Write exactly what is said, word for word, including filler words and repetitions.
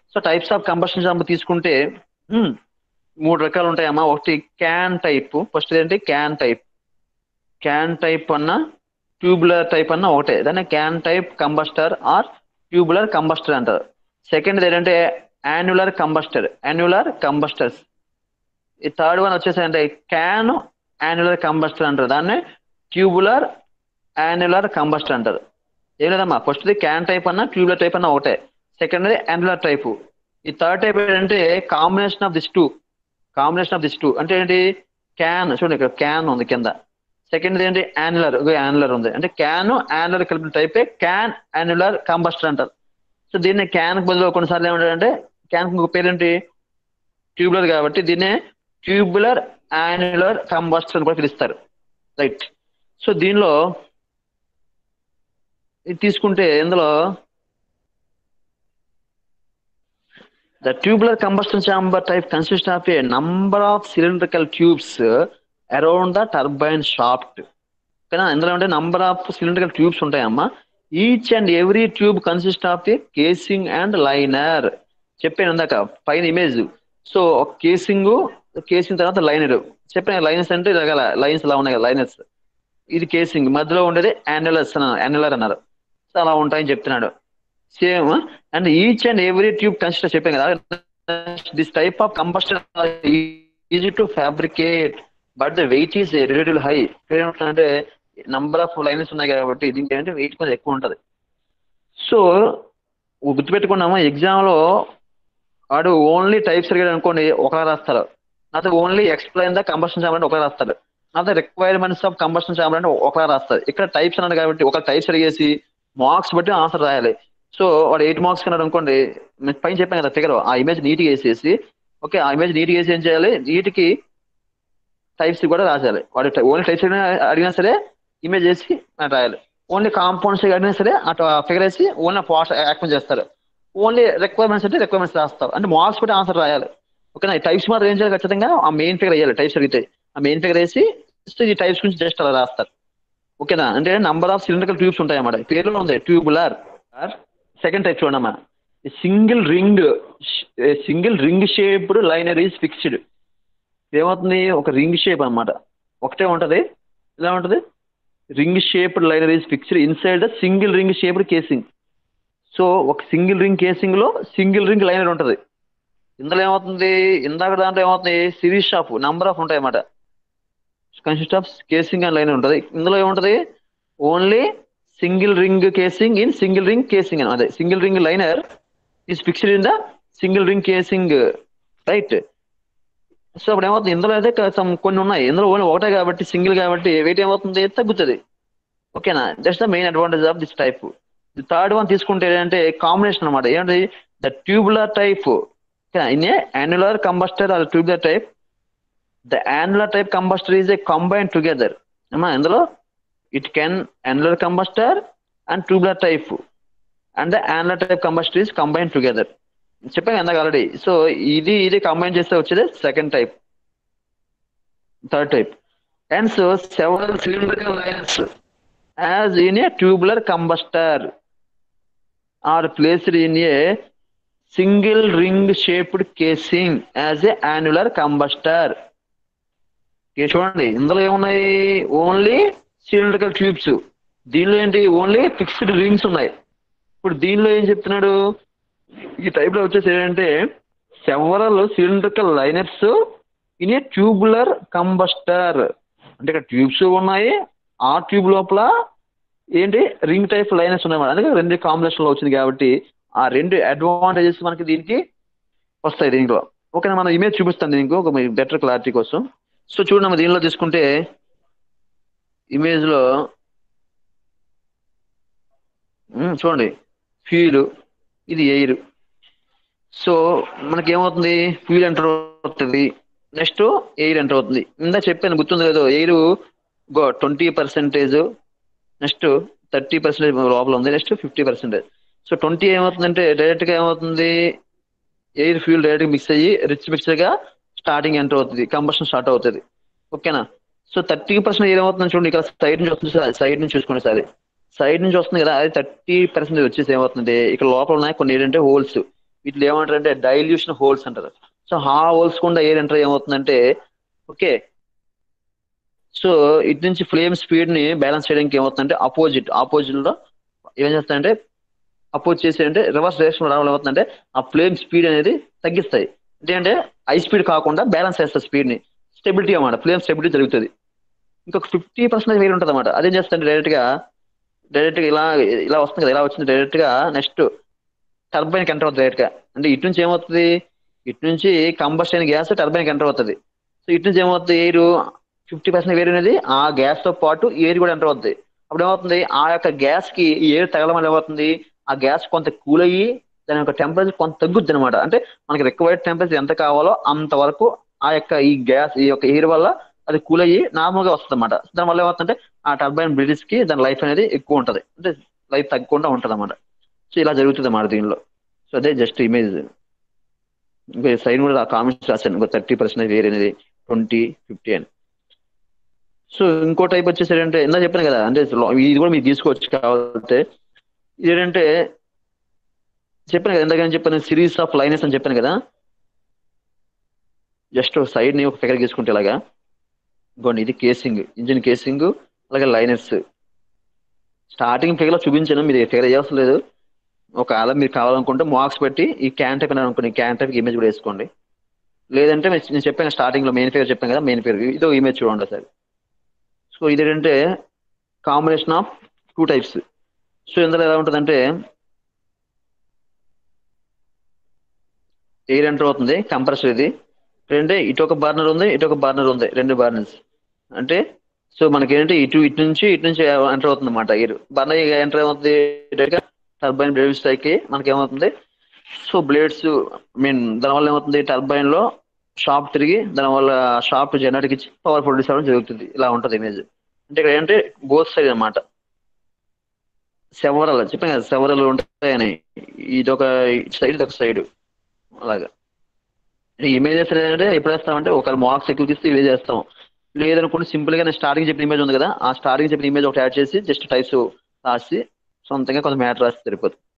So types of combustion chamber తీసుకుంటే um, మూడు రకాలు ఉంటాయమ్మా. ఒకటి క్యాన్ టైప్, ఫస్ట్ ఏంటి క్యాన్ టైప్. క్యాన్ టైప్ అన్న ట్యూబులర్ టైప్ అన్న ఒకటే, దాన్ని can type combustor or tubular combustor అంటారు. సెకండ్ ఏంటంటే యాన్యులర్ కంబస్టర్, యాన్యులర్ కంబస్టర్స్. ఈ థర్డ్ వన్ వచ్చేసి అంటే క్యాన్ యాన్యులర్ కంబస్టర్ అంటారు, దాన్ని ట్యూబులర్ యాన్యులర్ కంబస్టర్ అంటారు. ఏం లేదమ్మా, ఫస్ట్ది క్యాన్ టైప్ అన్న ట్యూబులర్ టైప్ అన్న ఒకటే, సెకండ్ది యాన్యులర్ టైప్. ఈ థర్డ్ టైప్ ఏంటంటే combination of this two. Combination of this two అంటే ఏంటి, క్యాన్ చూడండి ఇక్కడ క్యాన్ ఉంది కింద, సెకండ్ ఏంటి యాన్యులర్, యాన్యులర్ ఉంది, అంటే క్యాన్ యాన్యులర్ కలిపిన టైపే క్యాన్ యాన్యులర్ కంబస్టర్ అంటారు. సో దీన్ని క్యాన్ బదులు కొన్నిసార్లు ఏమంటారంటే, క్యాన్ ఇంకొక పేరేంటి ట్యూబులర్, కాబట్టి దీన్నే ట్యూబులర్ యాన్యులర్ కంబస్టర్ అని కూడా పిలుస్తారు. రైట్. సో దీనిలో ఇది తీసుకుంటే ఇందులో the tubular combustion chamber type consists of a number of cylindrical tubes around the turbine shaft. కదా, ఇందులో ఉంటే నంబర్ ఆఫ్ సిలిండ్రికల్ ట్యూబ్స్ ఉంటాయమ్మా. Each and every tube consist of a casing and liner. చెప్పాను ఇందాక పైన ఇమేజ్. సో ఒక casing, casing తర్వాత liner. చెప్పాను లైనర్స్ అంటే రకాల లైన్స్ ఇలా ఉన్నాయి కదా లైనర్స్. ఇది కేసింగ్, మధ్యలో ఉండేది యాన్యులర్స్ యాన్యులర్ అన్నారు. సో అలా ఉంటాయని చెప్తున్నాడు. Same and each and every tube consists చెప్పాను కదా. This type of combustor easy to fabricate but the weight is relative high. అంటే నంబర్ ఆఫ్ లైన్స్ ఉన్నాయి కాబట్టి దీనికి ఏంటంటే వెయిట్ కొంచెం ఎక్కువ ఉంటుంది. సో గుర్తుపెట్టుకున్నామా, ఎగ్జామ్ లో వాడు ఓన్లీ టైప్స్ అడిగాడు అనుకోండి ఒకలా రాస్తారు, నాతో only explain the combustion chamber అంటే ఒకలా రాస్తాడు, నాతో రిక్వైర్మెంట్స్ ఆఫ్ కంబషన్ చాంబర్ అంటే ఒకలా రాస్తారు. ఇక్కడ టైప్స్ అన్నాడు కాబట్టి ఒక టైప్స్ అడిగేసి మార్క్స్ బట్టి ఆన్సర్ రాయాలి. సో వాడు ఎయిట్ మార్క్స్ కన్నాడు అనుకోండి, పైన చెప్పాను కదా ఫిగర్, ఆ ఇమేజ్ నీట్గా వేసేసి, ఓకే ఆ ఇమేజ్ నీట్గా వేసి ఏం చేయాలి, నీటికి టైప్స్ కూడా రాసేయాలి. వాడు ఓన్లీ టైప్స్ అడిగినా సరే ఇమేజ్ వేసి రాయాలి. ఓన్లీ కాంపౌండ్స్ అడిగినా సరే అటు ఫిగర్ వేసి ఓన్లీ పాస్ట్ యాక్షన్ చేస్తారు. ఓన్లీ రిక్వైర్మెంట్స్ అంటే రిక్వైర్మెంట్స్ రాస్తారు. అంటే మార్క్స్ బట్టి ఆన్సర్ రాయాలి. ఓకేనా. ఈ టైప్స్ మాత్రం ఏం చేయాలి, ఖచ్చితంగా ఆ మెయిన్ ఫిగర్ వేయాలి. టైప్స్ అడిగితే ఆ మెయిన్ ఫిగర్ వేసి ఈ టైప్స్ గురించి జస్ట్ అలా రాస్తారు. ఓకేనా. అంటే నంబర్ ఆఫ్ సిలిండ్రికల్ ట్యూబ్స్ ఉంటాయి అన్నమాట. పేరులో ఉంది ట్యూబులర్. సెకండ్ టైప్ చూడమ్మా, single ring, single ring shaped liner is fixed. ఏమవుతుంది, ఒక రింగ్ షేప్ అన్నమాట, ఒకటే ఉంటది, ఇలా ఉంటది. Ring shaped liner is fixed inside the single ring shaped casing. So ఒక సింగిల్ రింగ్ కేసింగ్ లో సింగిల్ రింగ్ లైనర్ ఉంటది. ఇందులో ఏమవుతుంది, ఇందాక దాంట్లో ఏమవుతుంది, సిరీస్ ఆఫ్ నంబర్ ఆఫ్ ఉంటాయి అన్నమాట. Consist of casing and liner ఉంటుంది. ఇందులో ఏముంటది, only single ring casing in single ring casing అని, అదే single ring liner is fixed in the single ring casing. Right. So అప్పుడు ఏమవుతుంది, ఇందులో అయితే కొన్ని ఉన్నాయి, ఇందులో ఓన్లీ ఒకటే కాబట్టి సింగిల్ కాబట్టి వెయిట్ ఏమవుతుంది, తగ్గుతుంది. ఓకేనా. That's the main advantage of this type. Third one తీసుకుంటే ఏంటంటే కాంబినేషన్ అనమాట. ఏంటి, the tubular type in a annular combustor or tubular type. The annular type combustor is a combine together. అమ్మా ఇందులో it can annular combustor and tubular type and the annular type combustor is combine together. చెప్పాను ఎందాక already. So ఇది ఇది combine చేస్తే వచ్చేది second type, third type. And so several cylindrical lines as in a tubular combustor are placed in a single ring shaped casing as a annular combustor. చూడండి ఇందులో ఏమున్నాయి, only cylindrical tubes. దీనిలో ఏంటి, only fixed rings ఉన్నాయి. ఇప్పుడు దీనిలో ఏం చెప్తున్నాడు, ఈ టైప్ లో వచ్చేసి ఏంటంటే several cylindrical liners in a tubular combustor. అంటే ఇక్కడ ట్యూబ్స్ ఉన్నాయి, ఆ ట్యూబ్ లోపల ఏంటి రింగ్ టైప్ లైనర్స్ ఉన్నాయి. అందుకే రెండు కాంబినేషన్ లో వచ్చింది కాబట్టి ఆ రెండు అడ్వాంటేజెస్ మనకి దీనికి వస్తాయి దీంట్లో. ఓకే, మనం ఇమేజ్ చూపిస్తాను దీనికి ఒక బెటర్ క్లారిటీ కోసం. సో చూడండి దీనిలో తీసుకుంటే ఇమేజ్ లో చూడండి ఫ్యూల్, ఇది ఎయిర్. సో మనకి ఏమవుతుంది, ఫ్యూల్ ఎంటర్ అవుతుంది, నెక్స్ట్ ఎయిర్ ఎంటర్ అవుతుంది. ఇందా చెప్పాను గుర్తుంది లేదో, air twenty percentage, next thirty percentage లోపల ఉంది, next fifty percentage. So twenty ఏమవుతుందంటే డైరెక్ట్ గా ఏమవుతుంది, ఎయిర్ ఫ్యూల్ డైరెక్ట్ గా మిక్స్ అయ్యి రిచ్ మిక్సర్ గా స్టార్టింగ్ ఎంటర్ అవుతుంది, కంబషన్ స్టార్ట్ అవుతుంది. ఓకేనా. సో థర్టీ పర్సెంట్ ఏమవుతుంది చూడండి, ఇక్కడ సైడ్ నుంచి వస్తుంది, సైడ్ నుంచి చూసుకోండి సార్, సైడ్ నుంచి వస్తుంది కదా, అది థర్టీ పర్సెంటేజ్ వచ్చేసి ఏమవుతుంది, ఇక్కడ లోపల ఉన్నాయి కొన్ని ఏంటంటే హోల్స్. వీటిలో ఏమంటారు అంటే డైల్యూషన్ హోల్స్ అంటారు. సో ఆ హోల్స్ కూడా ఎయిర్ ఎంటర్ ఏమవుతుందంటే ఓకే, సో ఇటు నుంచి ఫ్లేమ్ స్పీడ్ ని బ్యాలెన్స్ చేయడానికి ఏమవుతుందంటే అపోజిట్ ఆపోజిట్ లో ఏం చేస్తాయంటే అపోజ్ చేసి అంటే రివర్స్ డైరెక్షన్ రావడం ఏమవుతుందంటే ఆ ఫ్లేమ్ స్పీడ్ అనేది తగ్గిస్తాయి. ఏంటంటే హై స్పీడ్ కాకుండా బ్యాలెన్స్ చేస్తారు స్పీడ్ ని, స్టెబిలిటీ అన్నమాట, ఫ్లేమ్ స్టెబిలిటీ జరుగుతుంది. ఇంకొక ఫిఫ్టీ పర్సెంట్ వేరు ఉంటుంది అనమాట. అదేం చేస్తాంటే డైరెక్ట్ గా డైరెక్ట్ గా ఇలా ఇలా వస్తుంది కదా, ఇలా వచ్చింది డైరెక్ట్ గా నెక్స్ట్ టర్బైన్ కి ఎంటర్ అవుతుంది డైరెక్ట్ గా. అంటే ఇటు నుంచి ఏమవుతుంది, ఇటు నుంచి కంబషన్ గ్యాస్ టర్బైన్ కి ఎంటర్ అవుతుంది. సో ఇటు నుంచి ఏమవుతుంది, ఎయిర్ ఫిఫ్టీ పర్సెంట్ వేరు అనేది ఆ గ్యాస్ తో పాటు ఎయిర్ కూడా ఎంటర్ అవుతుంది. అప్పుడు ఏమవుతుంది, ఆ యొక్క గ్యాస్ కి ఈ ఎయిర్ తగలడం వల్ల ఏమవుతుంది, ఆ గ్యాస్ కొంత కూల్ అయ్యి దాని యొక్క టెంపరేచర్ కొంత తగ్గుద్ది అనమాట. అంటే మనకి రిక్వైర్డ్ టెంపరేచర్ ఎంత కావాలో అంతవరకు ఆ యొక్క ఈ గ్యాస్ ఈ యొక్క ఎయిర్ వల్ల అది కూల్ అయ్యి నార్మల్ గా వస్తుంది అనమాట. దానివల్ల ఏమవుతుందంటే ఆ టర్బైన్ బ్రిడ్జ్ కి దాని లైఫ్ అనేది ఎక్కువ ఉంటది, అంటే లైఫ్ తగ్గకుండా ఉంటది అనమాట. సో ఇలా జరుగుతుంది అన్నమాట దీనిలో. సో అదే జస్ట్ ఇమేజ్. ఇంకా సైడ్ కూడా కామెంట్స్ రాశాను, ఇంకో థర్టీ పర్సెంట్ వేరే అనేది ట్వంటీ ఫిఫ్టీ అని. సో ఇంకో టైప్ వచ్చేసరి అంటే ఇందా చెప్పాను కదా, అంటే ఇది కూడా మీరు తీసుకోవచ్చు కావాలంటే. ఏంటంటే చెప్పాను కదా ఇందాక చెప్పాను సిరీస్ ఆఫ్ లైనెస్ అని చెప్పాను కదా. జస్ట్ సైడ్ ని ఒక ఫిగర్ గీసుకుంటే ఇలాగా, ఇంకోండి ఇది కేసింగ్, ఇంజిన్ కేసింగ్, అలాగే లైనెస్. స్టార్టింగ్ ఫిగర్ లో చూపించాను, మీరు ఫిగర్ వేయవలసిన లేదు. ఒకవేళ మీరు కావాలనుకుంటే మార్క్స్ పెట్టి ఈ క్యాన్ టైప్ అని అనుకోండి, క్యాన్ టైప్ ఇమేజ్ కూడా వేసుకోండి. లేదంటే నేను చెప్పాను స్టార్టింగ్ లో మెయిన్ ఫిగర్ చెప్పాను కదా, మెయిన్ ఫిగర్ ఇదో ఇమేజ్ చూడండి సార్. సో ఇది ఏంటంటే combination of two types. So ఇందులో ఎలా ఉంటుందంటే ఎయిర్ ఎంటర్ అవుతుంది, కంప్రెసర్ ఇది. అంటే ఇటు ఒక బర్నర్ ఉంది, ఇటు ఒక బర్నర్ ఉంది, రెండు బర్నర్స్. అంటే సో మనకి ఏంటంటే ఇటు ఇటు నుంచి ఇటు నుంచి ఎంటర్ అవుతుంది అనమాట ఎయిర్. బర్నర్ ఎంటర్ అవుతుంది టర్బైన్ బ్లేడ్స్ పైకి మనకి ఏమవుతుంది, సో బ్లేడ్స్ మీన్ దానివల్ల ఏమవుతుంది, టర్బైన్ లో షాప్ తిరిగి దానివల్ల షాప్ జనరేట్ ఇచ్చి పవర్ ప్రొడ్యూస్ అవ్వడం జరుగుతుంది. ఇలా ఉంటుంది ఇమేజ్. అంటే ఇక్కడ ఏంటంటే బోత్ సైడ్ అనమాట, సెవరల్ చెప్పాను కదా సెవరల్ ఉంటాయని, ఇది ఒక సైడ్ ఇది ఒక సైడ్ అలాగా. ఇమేజెస్ ఏంటంటే ఎప్పుడు వేస్తామంటే ఒకవేళ మార్క్స్ ఎక్కువ తీస్తే ఇమేజ్ చేస్తాం. లేదనుకోండి సింపుల్ గా నేను స్టార్టింగ్ చెప్పిన ఇమేజ్ ఉంది కదా, ఆ స్టార్టింగ్ చెప్పిన ఇమేజ్ ఒకటి యాడ్ చేసి జస్ట్ టైప్స్ రాసి సొంతంగా కొంత మ్యాటర్ రాసి సరిపోతుంది.